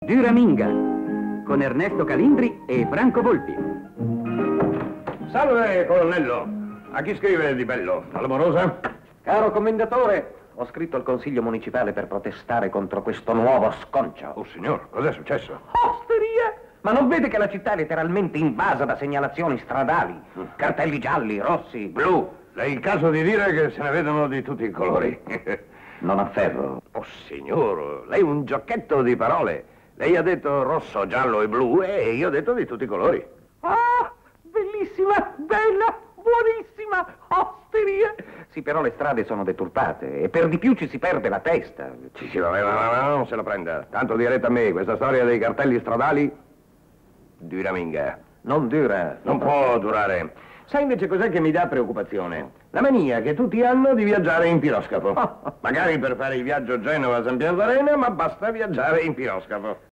Duraminga, con Ernesto Calindri e Franco Volpi. Salve, colonnello. A chi scrive di bello? Alla morosa? Caro commendatore, ho scritto al Consiglio Municipale per protestare contro questo nuovo sconcio. Oh, signor, cos'è successo? Osteria! Ma non vede che la città è letteralmente invasa da segnalazioni stradali? Cartelli gialli, rossi, blu. È il caso di dire che se ne vedono di tutti i colori. Non afferro. Oh, signor, lei è un giochetto di parole. Lei ha detto rosso, giallo e blu e io ho detto di tutti i colori. Ah, bellissima, bella, buonissima, osteria! Sì, però le strade sono deturpate e per di più ci si perde la testa. Sì, vabbè, ma non se la prenda. Tanto direte a me, questa storia dei cartelli stradali dura minga. Non dura. Non può durare. Sai invece cos'è che mi dà preoccupazione? La mania che tutti hanno di viaggiare in piroscafo. Magari per fare il viaggio Genova-San Pier d'Arena, ma basta viaggiare in piroscafo.